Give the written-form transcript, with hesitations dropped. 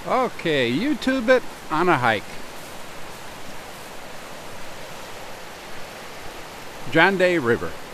Okay, YouTube it on a hike. John Day River.